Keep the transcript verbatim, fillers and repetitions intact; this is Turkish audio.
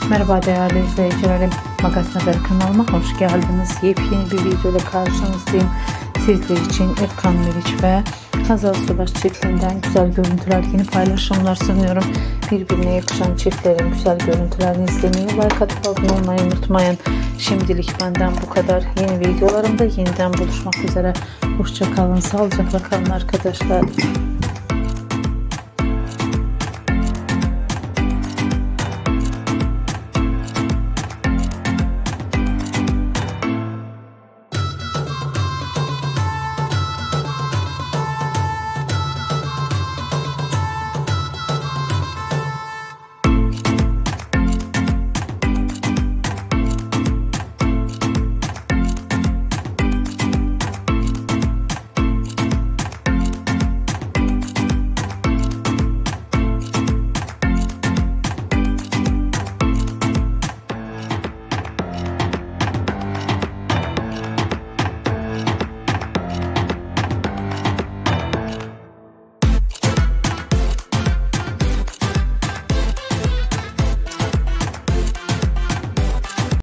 Merhaba değerli izleyicilerim, Magazin Haber kanalıma hoş geldiniz. Yepyeni bir video ile karşınızdayım. Sizler için Erkan, Meriç ve Hazal Subaşı çiftliğinden güzel görüntüler, yeni paylaşımlar sunuyorum. Birbirine yakışan çiftlerin güzel görüntülerini izlemeyi, like atıp abone olmayı unutmayın. Şimdilik benden bu kadar. Yeni videolarımda yeniden buluşmak üzere. Hoşça kalın, sağlıcakla kalın arkadaşlar.